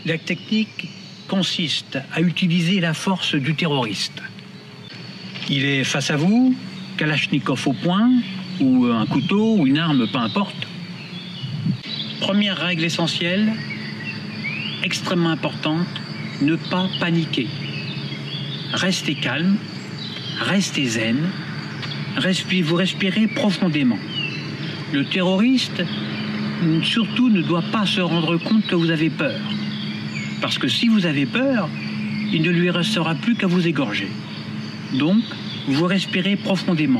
La technique consiste à utiliser la force du terroriste. Il est face à vous, Kalachnikov au poing, ou un couteau, ou une arme, peu importe. Première règle essentielle, extrêmement importante, ne pas paniquer. Restez calme, restez zen, vous respirez profondément. Le terroriste, surtout, ne doit pas se rendre compte que vous avez peur. Parce que si vous avez peur, il ne lui restera plus qu'à vous égorger. Donc, vous respirez profondément.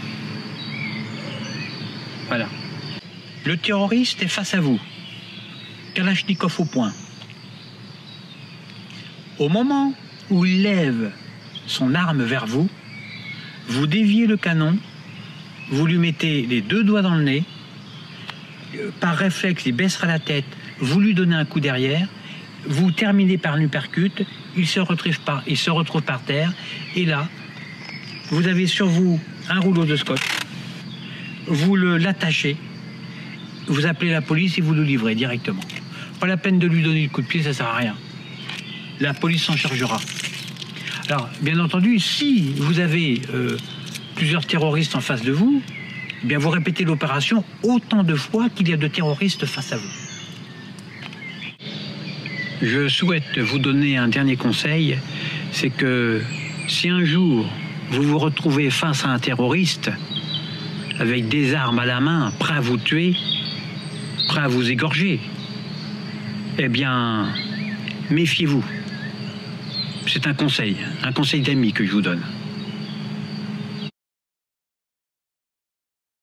Voilà. Le terroriste est face à vous. Kalachnikov au poing. Au moment où il lève son arme vers vous, vous déviez le canon, vous lui mettez les 2 doigts dans le nez, par réflexe, il baissera la tête, vous lui donnez un coup derrière, vous terminez par l'uppercut, il se retrouve par terre, et là, vous avez sur vous un rouleau de scotch, vous l'attachez, vous appelez la police et vous le livrez directement. Pas la peine de lui donner le coup de pied, ça ne sert à rien. La police s'en chargera. Alors, bien entendu, si vous avez plusieurs terroristes en face de vous, eh bien vous répétez l'opération autant de fois qu'il y a de terroristes face à vous. Je souhaite vous donner un dernier conseil, c'est que si un jour vous vous retrouvez face à un terroriste avec des armes à la main, prêt à vous tuer, prêt à vous égorger, eh bien, méfiez-vous. C'est un conseil d'ami que je vous donne.